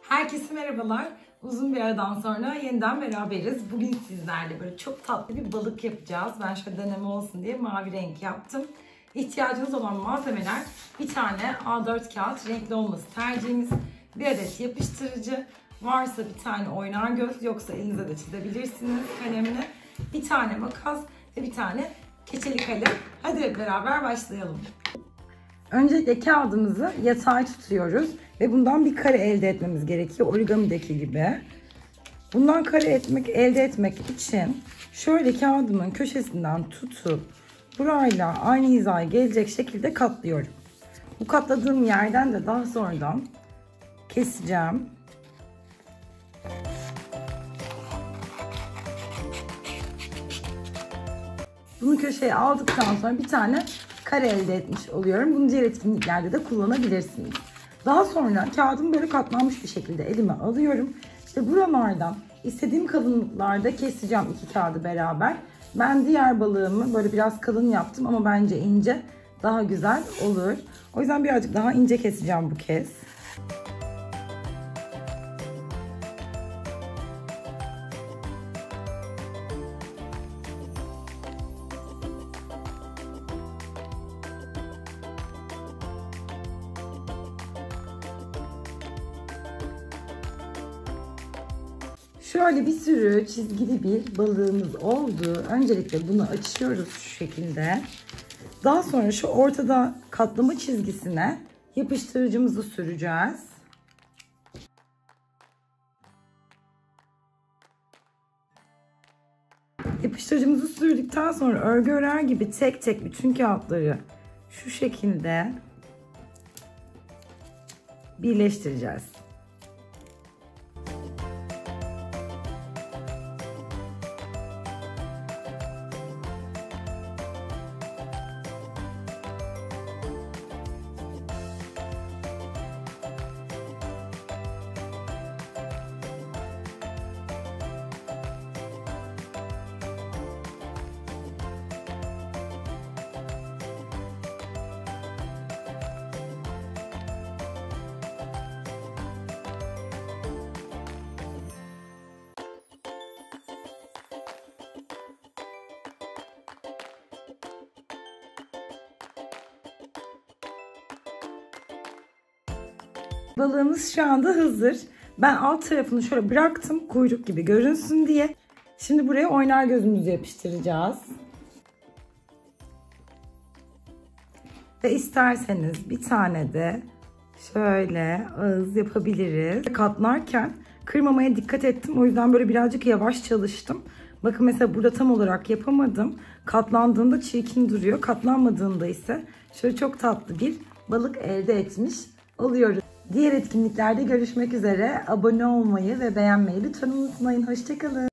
Herkese merhabalar. Uzun bir aradan sonra yeniden beraberiz. Bugün sizlerle böyle çok tatlı bir balık yapacağız. Ben şöyle deneme olsun diye mavi renk yaptım. İhtiyacınız olan malzemeler bir tane A4 kağıt, renkli olması tercihimiz. Bir adet yapıştırıcı, varsa bir tane oynar göz, yoksa elinize de çizebilirsiniz kalemle. Bir tane makas ve bir tane keçeli kalem. Hadi beraber başlayalım. Öncelikle kağıdımızı yatay tutuyoruz ve bundan bir kare elde etmemiz gerekiyor, origamideki gibi. Bundan kare elde etmek için şöyle kağıdımın köşesinden tutup burayla aynı hizaya gelecek şekilde katlıyorum. Bu katladığım yerden de daha sonradan keseceğim. Bunu köşeye aldıktan sonra bir tane kare elde etmiş oluyorum. Bunu diğer etkinliklerde de kullanabilirsiniz. Daha sonra kağıdımı böyle katlanmış bir şekilde elime alıyorum. İşte buralardan istediğim kalınlıklarda keseceğim iki kağıdı beraber. Ben diğer balığımı böyle biraz kalın yaptım ama bence ince daha güzel olur. O yüzden birazcık daha ince keseceğim bu kez. Şöyle bir sürü çizgili bir balığımız oldu. Öncelikle bunu açıyoruz şu şekilde. Daha sonra şu ortada katlama çizgisine yapıştırıcımızı süreceğiz. Yapıştırıcımızı sürdükten sonra örgü örer gibi tek tek bütün kağıtları şu şekilde birleştireceğiz. Balığımız şu anda hazır. Ben alt tarafını şöyle bıraktım kuyruk gibi görünsün diye. Şimdi buraya oynar gözümüzü yapıştıracağız. Ve isterseniz bir tane de şöyle ağız yapabiliriz. Katlarken kırmamaya dikkat ettim. O yüzden böyle birazcık yavaş çalıştım. Bakın mesela burada tam olarak yapamadım. Katlandığında çirkin duruyor. Katlanmadığında ise şöyle çok tatlı bir balık elde etmiş oluyoruz. Diğer etkinliklerde görüşmek üzere. Abone olmayı ve beğenmeyi lütfen unutmayın. Hoşça kalın.